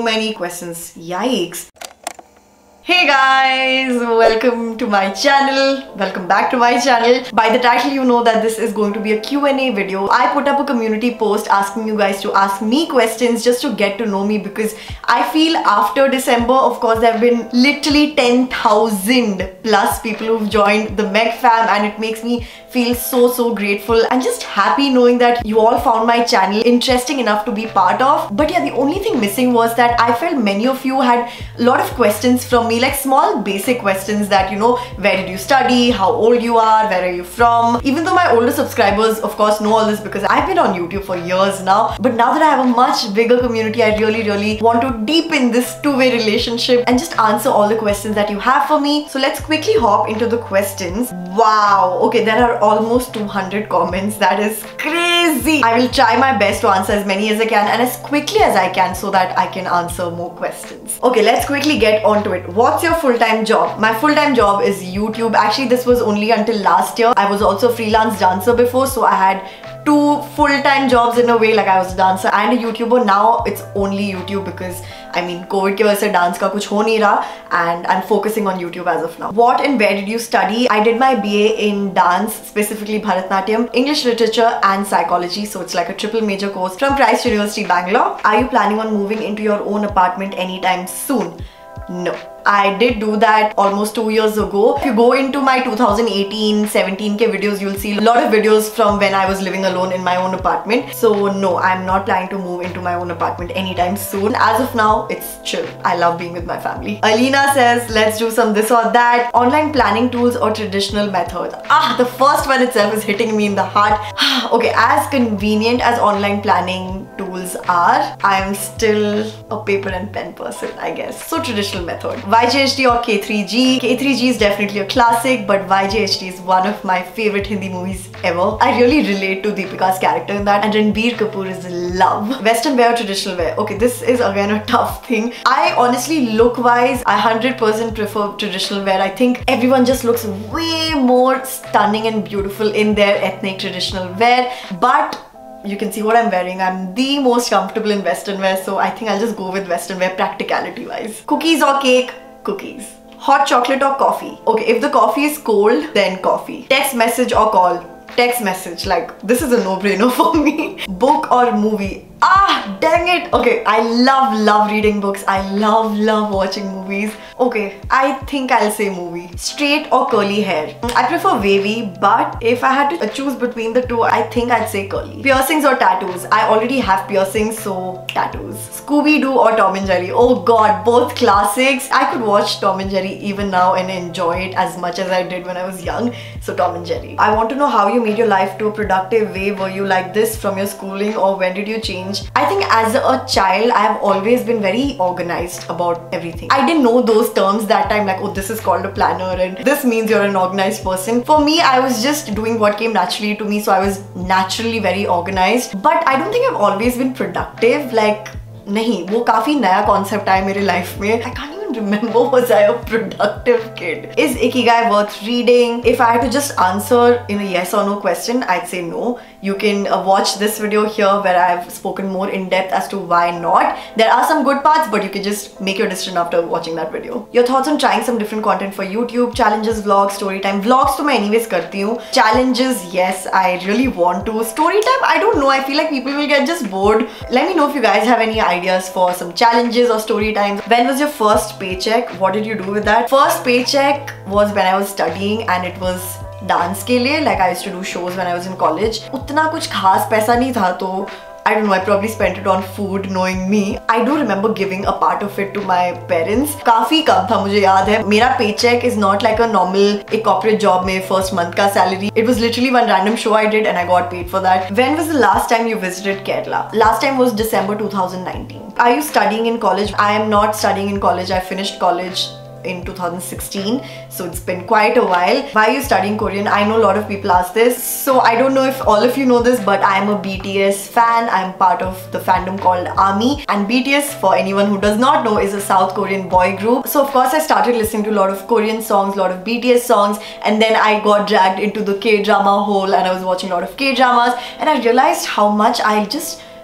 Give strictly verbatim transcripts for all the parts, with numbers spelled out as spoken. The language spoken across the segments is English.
many questions. Yikes. Hey guys, welcome to my channel. Welcome back to my channel. By the title you know that this is going to be a Q and A video. I put up a community post asking you guys to ask me questions just to get to know me, because I feel after December, of course, there have been literally ten thousand plus people who've joined the Meg fam, and it makes me feel so so grateful and just happy knowing that you all found my channel interesting enough to be part of. But yeah, the only thing missing was that I felt many of you had a lot of questions from me, like small basic questions that, you know, where did you study, how old you are, where are you from. Even though my older subscribers of course know all this because I've been on YouTube for years now, but now that I have a much bigger community, I really really want to deepen this two-way relationship and just answer all the questions that you have for me. So let's quickly hop into the questions. Wow, okay, there are almost two hundred comments. That is crazy. I will try my best to answer as many as I can and as quickly as I can so that I can answer more questions. Okay, let's quickly get onto it. What's your full-time job? My full-time job is YouTube. Actually, this was only until last year. I was also a freelance dancer before, so I had two full-time jobs in a way. Like, I was a dancer and a YouTuber. Now it's only YouTube because I mean COVID की वजह से dance का कुछ हो नहीं रहा, and I'm focusing on YouTube as of now. What and where did you study? I did my B A in dance, specifically Bharatanatyam, English literature and psychology, so it's like a triple major course from Christ University, Bangalore. Are you planning on moving into your own apartment anytime soon? No. I did do that almost two years ago. If you go into my two thousand eighteen seventeen K videos, you'll see a lot of videos from when I was living alone in my own apartment. So no, I'm not planning to move into my own apartment anytime soon. As of now, it's chill. I love being with my family. Alina says, let's do some this or that. Online planning tools or traditional methods? Ah, the first one itself is hitting me in the heart. Okay, as convenient as online planning tools are, I'm still a paper and pen person, I guess. So traditional method. Y G H T or K three G. K three G is definitely a classic, but Y G H T is one of my favorite Hindi movies ever. I really relate to Deepika's character in that, and Ranbir Kapoor is love. Western wear or traditional wear? Okay, this is again a tough thing. I honestly, look-wise, I one hundred percent prefer traditional wear. I think everyone just looks way more stunning and beautiful in their ethnic traditional wear, but you can see what I'm wearing. I'm the most comfortable in Western wear, so I think I'll just go with Western wear practicality wise. Cookies or cake? Cookies. Hot chocolate or coffee? Okay, if the coffee is cold, then coffee. Text message or call? Text message. Like, this is a no-brainer for me. Book or movie? Ah, dang it. Okay, I love, love reading books. I love, love watching movies. Okay, I think I'll say movie. Straight or curly hair? I prefer wavy, but if I had to choose between the two, I think I'd say curly. Piercings or tattoos? I already have piercings, so tattoos. Scooby-Doo or Tom and Jerry? Oh god, both classics. I could watch Tom and Jerry even now and enjoy it as much as I did when I was young. So Tom and Jerry. I want to know how you made your life to a productive way. Were you like this from your schooling, or when did you change? I think as a child, I have always been very organized about everything. I didn't know those terms that time, like, oh, this is called a planner and this means you're an organized person. For me, I was just doing what came naturally to me, so I was naturally very organized. But I don't think I've always been productive. Like, nahi, wo काफी नया concept आया मेरे life में. I can't even remember, was I a productive kid? Is Ikigai worth reading? If I had to just answer in a yes or no question, I'd say no. You can uh, watch this video here where I've spoken more in depth as to why not. There are some good parts, but you can just make your decision after watching that video. Your thoughts on trying some different content for YouTube? Challenges, vlogs, story time. Vlogs to मैं anyways करती हूँ. Challenges, yes, I really want to. Story time, I don't know. I feel like people will get just bored. Let me know if you guys have any ideas for some challenges or story times. When was your first paycheck? What did you do with that? First paycheck was when I was studying, and it was dance के लिए. Like, I used to do shows when I was in college. उतना कुछ खास पैसा नहीं था, तो I don't know, I probably spent it on food, knowing me. I do remember giving a part of it to my parents. काफी कम था, मुझे याद है. मेरा paycheck is not like a normal एक corporate job में first month का salary. It was literally one random show I did and I got paid for that. When was the last time you visited Kerala? Last time was December two thousand nineteen. Are you studying in college? I am not studying in college. I finished college in two thousand sixteen, so it's been quite a while. Why are you studying Korean? I know a lot of people ask this, so I don't know if all of you know this, but I'm a B T S fan. I'm part of the fandom called ARMY, and B T S, for anyone who does not know, is a South Korean boy group. So of course I started listening to a lot of Korean songs, a lot of B T S songs, and then I got dragged into the K-drama hole, and I was watching a lot of K-dramas, and I realized how much I just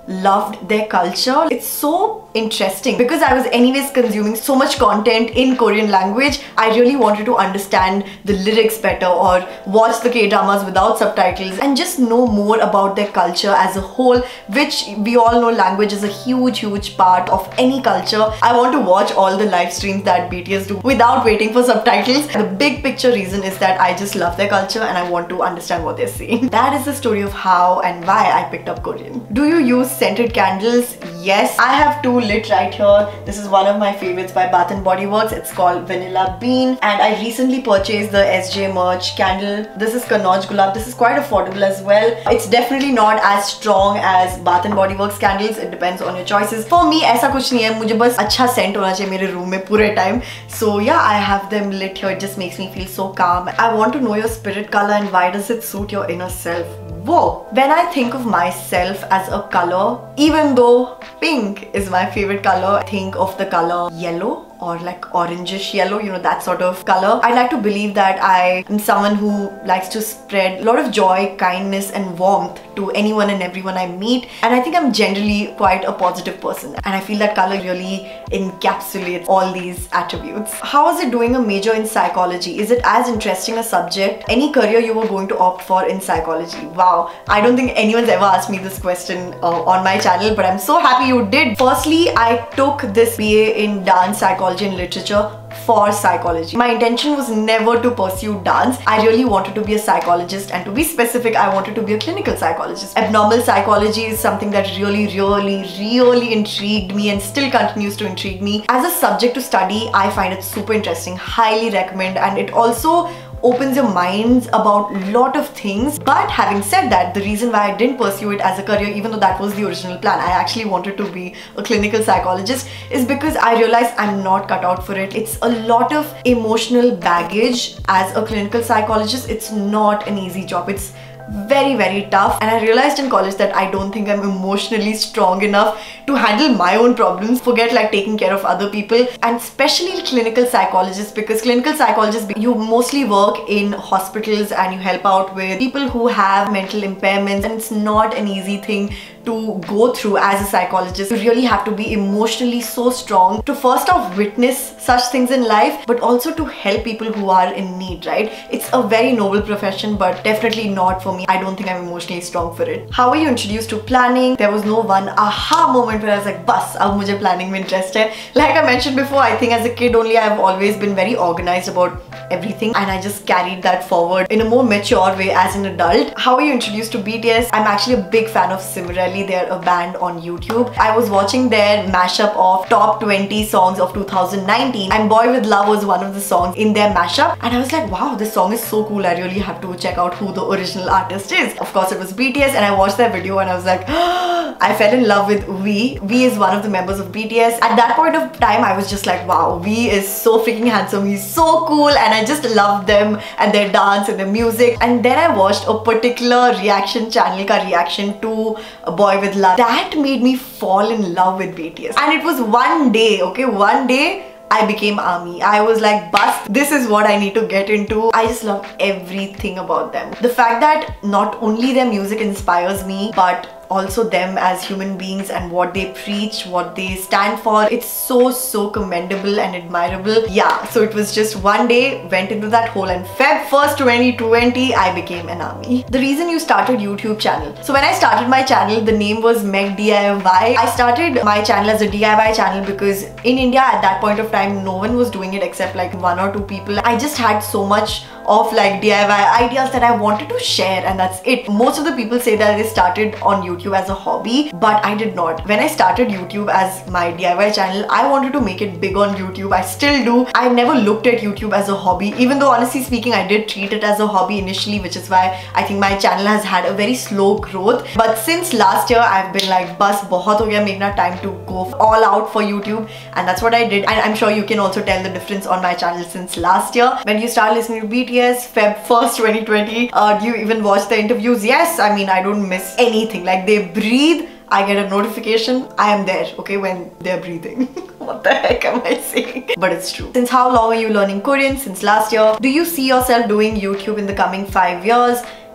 loved their culture. It's so interesting because I was anyways consuming so much content in Korean language. I really wanted to understand the lyrics better or watch the K-dramas without subtitles and just know more about their culture as a whole, which we all know language is a huge huge part of any culture. I want to watch all the live streams that B T S do without waiting for subtitles. The big picture reason is that I just love their culture and I want to understand what they're saying. That is the story of how and why I picked up Korean. Do you use scented candles? Yes, I have two lit right here. This is one of my favorites by Bath and Body Works. It's called Vanilla Bean, and I recently purchased the S J Merch candle. This is Kanauj Gulab. This is quite affordable as well. It's definitely not as strong as Bath and Body Works candles. It depends on your choices. For me, ऐसा कुछ नहीं है. मुझे बस अच्छा scent होना चाहिए मेरे room में पूरे time. So yeah, I have them lit here. It just makes me feel so calm. I want to know your spirit color and why does it suit your inner self? Whoa! When I think of myself as a color, even though pink is my favorite color, I think of the color yellow or like orangish yellow, you know, that sort of color. I like to believe that I am someone who likes to spread a lot of joy, kindness and warmth to anyone and everyone I meet, and I think I'm generally quite a positive person, and I feel that color really encapsulates all these attributes. How is it doing a major in psychology? Is it as interesting a subject? Any career you were going to opt for in psychology? Wow, I don't think anyone's ever asked me this question uh, on my channel, but I'm so happy you did. Firstly, I took this B A in dance psychology and literature for psychology. My intention was never to pursue dance. I really wanted to be a psychologist, and to be specific, I wanted to be a clinical psychologist. Abnormal psychology is something that really, really, really intrigued me and still continues to intrigue me. As a subject to study, I find it super interesting. Highly recommend, and it also opens your minds about a lot of things. But having said that, the reason why I didn't pursue it as a career, even though that was the original plan, I actually wanted to be a clinical psychologist, is because I realized I'm not cut out for it. It's a lot of emotional baggage as a clinical psychologist. It's not an easy job. It's very very tough, and I realized in college that I don't think I'm emotionally strong enough to handle my own problems, forget like taking care of other people, and especially clinical psychologists, because clinical psychologists, you mostly work in hospitals and you help out with people who have mental impairments, and it's not an easy thing to go through as a psychologist. You really have to be emotionally so strong to first off witness such things in life, but also to help people who are in need, right? It's a very noble profession, but definitely not for me. I don't think I'm emotionally strong for it. How were you introduced to planning? There was no one aha moment where I was like, bus, ab mujhe planning mein interest hai. Like I mentioned before, I think as a kid only I've always been very organized about everything, and I just carried that forward in a more mature way as an adult. How were you introduced to B T S? I'm actually a big fan of Similarly. They're a band on YouTube. I was watching their mashup of top twenty songs of two thousand nineteen, and Boy With Love was one of the songs in their mashup, and I was like, wow, this song is so cool. I really have to check out who the original artist is. Of course it was B T S, and I watched their video and I was like, I fell in love with V. V is one of the members of B T S. At that point of time I was just like, wow, V is so freaking handsome, he's so cool, and I just loved them and their dance and their music. And then I watched a particular reaction channel ka reaction to Boy With Love. That made me fall in love with B T S, and it was one day, okay, one day I became ARMY. I was like, bus, this is what I need to get into. I just love everything about them. The fact that not only their music inspires me, but also them as human beings and what they preach, what they stand for, it's so so commendable and admirable. Yeah, so it was just one day, went into that hole, and February first twenty twenty I became an ARMY. The reason you started YouTube channel. So when I started my channel, the name was Meg D I Y. I started my channel as a D I Y channel because in India at that point of time no one was doing it except like one or two people. I just had so much of like D I Y ideas that I wanted to share, and that's it. Most of the people say that they started on YouTube as a hobby, but I did not. When I started YouTube as my D I Y channel, I wanted to make it big on YouTube. I still do. I never looked at YouTube as a hobby, even though honestly speaking I did treat it as a hobby initially, which is why I think my channel has had a very slow growth. But since last year I've been like, bus bahut ho gaya, mera time to go all out for YouTube, and that's what I did. And I'm sure you can also tell the difference on my channel since last year. When you start listening to B T S, February first twenty twenty, uh, do you even watch the interviews? Yes, I mean I don't miss anything. Like they breathe, I get a notification, I am there, okay, when they're breathing. What the heck am I saying? But it's true. Since how long are you learning Korean? Since last year. Do you see yourself doing YouTube in the coming five years?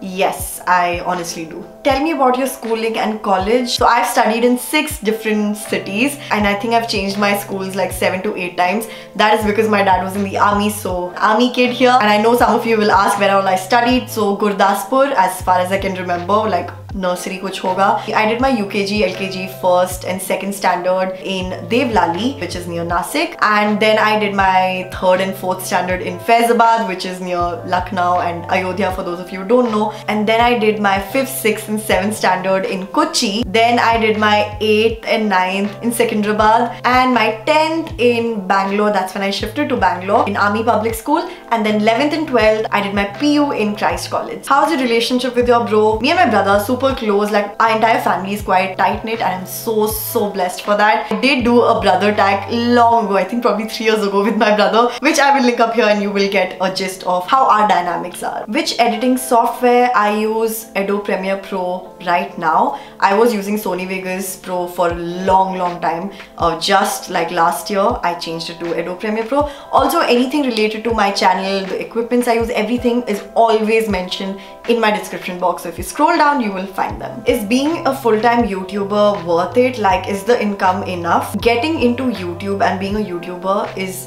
Yes, I honestly do. Tell me about your schooling and college. So I've studied in six different cities and I think I've changed my schools like seven to eight times. That is because my dad was in the army, so army kid here. And I know some of you will ask where all I studied. So Gurdaspur, as far as I can remember, like nursery kuch hoga. I did my U K G, L K G, first and second standard in Devlali, which is near Nasik, and then I did my third and fourth standard in Faizabad, which is near Lucknow and Ayodhya for those of you who don't know. And then I did my fifth, sixth and seventh standard in Kochi. Then I did my eighth and ninth in Secunderabad and my tenth in Bangalore. That's when I shifted to Bangalore in Army Public School. And then eleventh and twelfth I did my P U in Christ College. How's your relationship with your bro? Me and my brother are super close. Like our entire family is quite tight knit and I'm so so blessed for that. I did do a brother tag long ago, I think probably three years ago with my brother, which I will link up here and you will get a gist of how our dynamics are. Which editing software? I use Adobe Premiere Pro right now. I was using Sony Vegas Pro for a long long time. Uh, just like last year I changed it to Adobe Premiere Pro. Also anything related to my channel, the equipments I use, everything is always mentioned in my description box. So if you scroll down you will find them. Is being a full-time YouTuber worth it? Like, is the income enough? Getting into YouTube and being a YouTuber is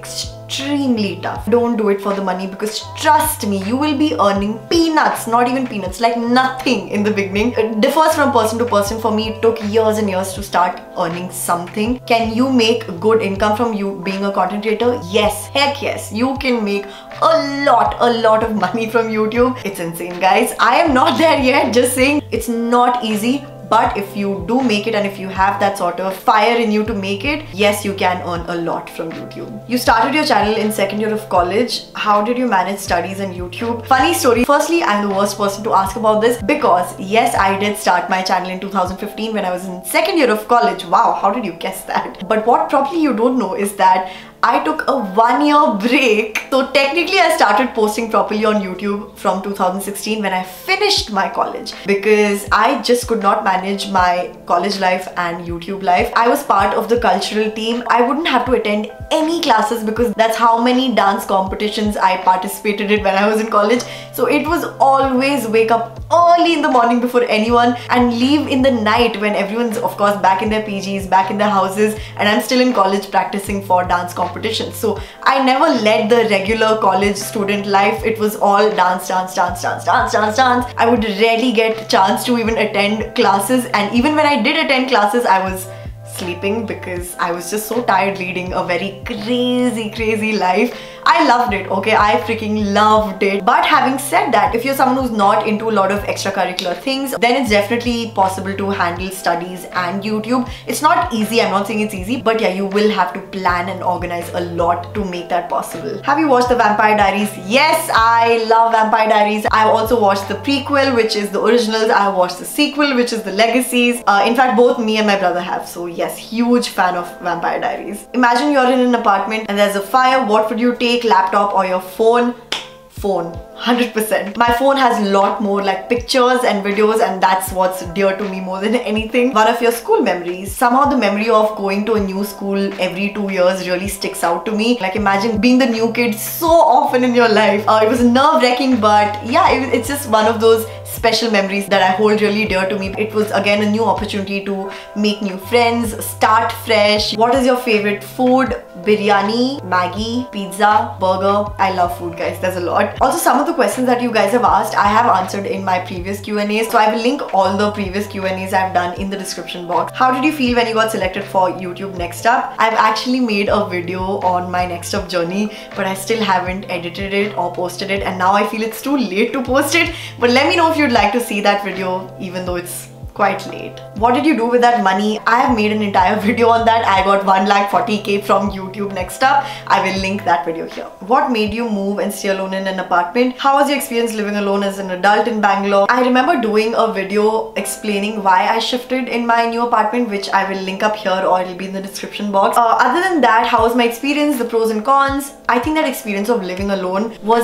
extremely tough. Don't do it for the money because trust me, you will be earning peanuts, not even peanuts, like nothing in the beginning. It differs from person to person. For me, it took years and years to start earning something. Can you make good income from you being a content creator? Yes, heck yes, you can make a lot, a lot of money from YouTube. It's insane, guys. I am not there yet, just saying it's not easy. But if you do make it and if you have that sort of fire in you to make it, yes, you can earn a lot from YouTube. You started your channel in second year of college. How did you manage studies and YouTube? Funny story. Firstly, I'm the worst person to ask about this because yes, I did start my channel in two thousand fifteen when I was in second year of college. Wow, how did you guess that? But what probably you don't know is that I took a one year break. So technically I started posting properly on YouTube from two thousand sixteen when I finished my college because I just could not manage my college life and YouTube life. I was part of the cultural team. I wouldn't have to attend any classes because that's how many dance competitions I participated in when I was in college. So it was always wake up early in the morning before anyone and leave in the night when everyone's of course back in their P Gs, back in their houses, and I'm still in college practicing for dance competitions. Competition. So I never led the regular college student life. It was all dance, dance, dance, dance, dance, dance, dance. I would rarely get a chance to even attend classes, and even when I did attend classes, I was sleeping because I was just so tired leading a very crazy, crazy life. I loved it, okay? I freaking loved it. But having said that, if you're someone who's not into a lot of extracurricular things, then it's definitely possible to handle studies and YouTube. It's not easy, I'm not saying it's easy, but yeah, you will have to plan and organize a lot to make that possible. Have you watched The Vampire Diaries? Yes, I love Vampire Diaries. I've also watched the prequel, which is the originals. I've watched the sequel, which is the Legacies. Uh, in fact, both me and my brother have. So yes, huge fan of Vampire Diaries. Imagine you're in an apartment and there's a fire. What would you take? Laptop or your phone? Phone. one hundred percent. My phone has a lot more like pictures and videos, and that's what's dear to me more than anything. One of your school memories. Somehow the memory of going to a new school every two years really sticks out to me. Like imagine being the new kid so often in your life. Uh, it was nerve-wracking, but yeah, it, it's just one of those special memories that I hold really dear to me. It was again a new opportunity to make new friends, start fresh. What is your favorite food? Biryani, Maggie, pizza, burger. I love food, guys. There's a lot. Also, some of the questions that you guys have asked, I have answered in my previous Q and A's. So I will link all the previous Q and A's I've done in the description box. How did you feel when you got selected for YouTube Next Up? I've actually made a video on my Next Up journey, but I still haven't edited it or posted it, and now I feel it's too late to post it. But let me know if you'd like to see that video, even though it's quite late. What did you do with that money? I have made an entire video on that. I got one lakh forty K from YouTube Next Up. I will link that video here. What made you move and stay alone in an apartment? How was your experience living alone as an adult in Bangalore? I remember doing a video explaining why I shifted in my new apartment, which I will link up here or it'll be in the description box. Uh, other than that, how was my experience, the pros and cons? I think that experience of living alone was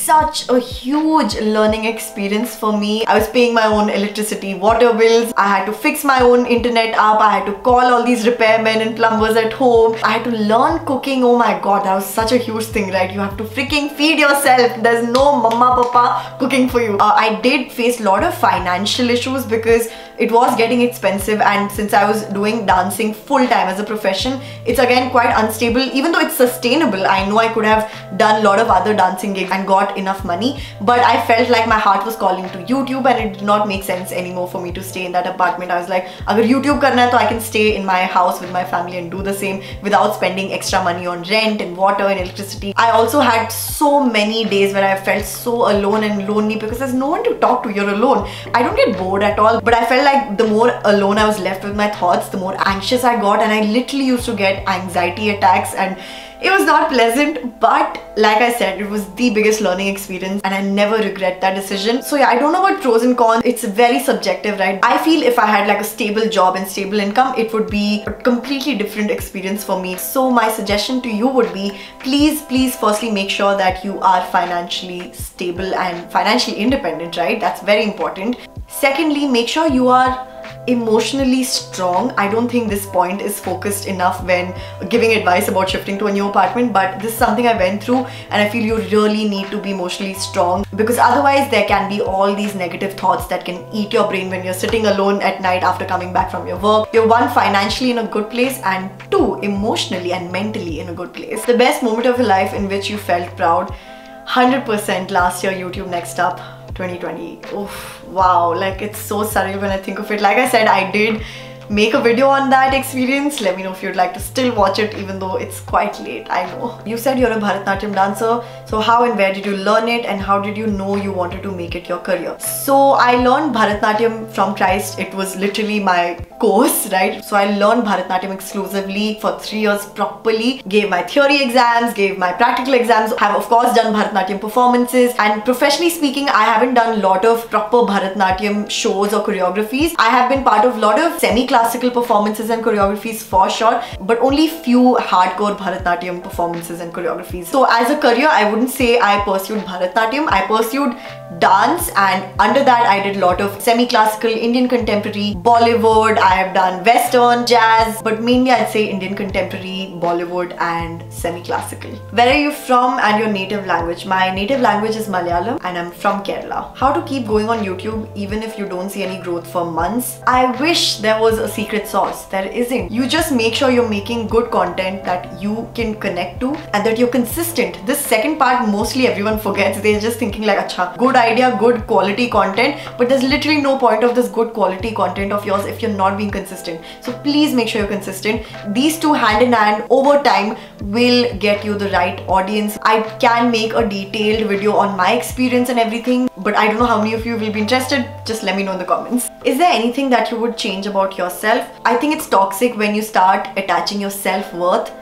such a huge learning experience for me. I was paying my own electricity, water bills. I had to fix my own internet up. I had to call all these repairmen and plumbers at home. I had to learn cooking. Oh my god, that was such a huge thing, right? You have to freaking feed yourself. There's no mama papa cooking for you. Uh, I did face a lot of financial issues because it was getting expensive, and since I was doing dancing full time as a profession, it's again quite unstable. Even though it's sustainable, I know I could have done a lot of other dancing gigs and got enough money, but I felt like my heart was calling to YouTube, and it did not make sense anymore for me to stay in that apartment. I was like, agar YouTube karna hai, to I can stay in my house with my family and do the same without spending extra money on rent and water and electricity. I also had so many days where I felt so alone and lonely because there's no one to talk to. You're alone. I don't get bored at all, but I felt like the more alone I was left with my thoughts, the more anxious I got, and I literally used to get anxiety attacks, and it was not pleasant. But like I said, it was the biggest learning experience and I never regret that decision. So yeah, I don't know about pros and cons. It's very subjective, right? I feel if I had like a stable job and stable income, it would be a completely different experience for me. So my suggestion to you would be, please, please firstly make sure that you are financially stable and financially independent, right? That's very important. Secondly, make sure you are emotionally strong. I don't think this point is focused enough when giving advice about shifting to a new apartment, but this is something I went through, and I feel you really need to be emotionally strong, because otherwise there can be all these negative thoughts that can eat your brain when you're sitting alone at night after coming back from your work. You're one, financially in a good place, and two, emotionally and mentally in a good place. The best moment of your life in which you felt proud, one hundred percent last year, YouTube Next Up twenty twenty. Oof, wow, like it's so surreal when I think of it. Like I said, I did make a video on that experience. Let me know if you'd like to still watch it, even though it's quite late, I know. You said you're a Bharatanatyam dancer, so how and where did you learn it, and how did you know you wanted to make it your career? So I learned Bharatanatyam from Christ. It was literally my course, right? So I learned Bharatanatyam exclusively for three years properly, gave my theory exams, gave my practical exams, have of course done Bharatanatyam performances, and professionally speaking, I haven't done a lot of proper Bharatanatyam shows or choreographies. I have been part of a lot of semi-classical performances and choreographies for sure, but only few hardcore Bharatanatyam performances and choreographies. So as a career, I wouldn't say I pursued Bharatanatyam. I pursued dance, and under that I did a lot of semi-classical, Indian contemporary, Bollywood. I have done Western, jazz, but mainly I'd say Indian contemporary, Bollywood and semi-classical. Where are you from and your native language? My native language is Malayalam and I'm from Kerala. How to keep going on YouTube even if you don't see any growth for months? I wish there was a secret sauce. There isn't. You just make sure you're making good content that you can connect to and that you're consistent. This second part mostly everyone forgets. They're just thinking like, acha, good idea, good quality content, but there's literally no point of this good quality content of yours if you're not being consistent. So please make sure you're consistent. These two hand in hand over time will get you the right audience. I can make a detailed video on my experience and everything, but I don't know how many of you will be interested. Just let me know in the comments. Is there anything that you would change about yourself? I think it's toxic when you start attaching your self-worth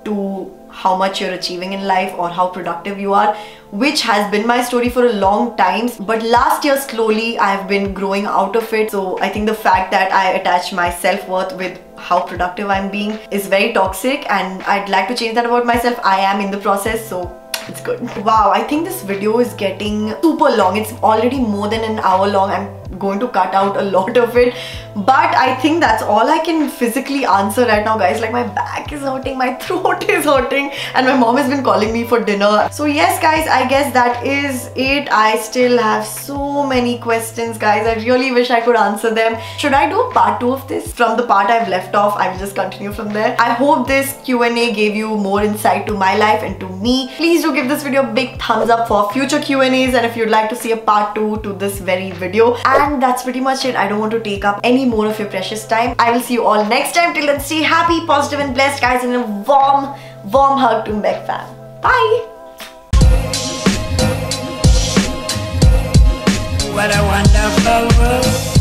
to how much you're achieving in life or how productive you are, which has been my story for a long time. But last year slowly I have been growing out of it. So I think the fact that I attach my self-worth with how productive I'm being is very toxic, and I'd like to change that about myself. I am in the process, so it's good. Wow, I think this video is getting super long. It's already more than an hour long. I'm going to cut out a lot of it, but I think that's all I can physically answer right now, guys. Like, my back is hurting, my throat is hurting, and my mom has been calling me for dinner. So yes guys, I guess that is it. I still have so many questions, guys. I really wish I could answer them. Should I do a part two of this? From the part I've left off, I will just continue from there. I hope this Q and A gave you more insight to my life and to me. Please do give this video a big thumbs up for future Q and A's, and if you'd like to see a part two to this very video. And that's pretty much it. I don't want to take up any more of your precious time. I will see you all next time. Till then, stay happy, positive and blessed, guys, and a warm, warm hug to Meg fam. Bye! What a wonderful world.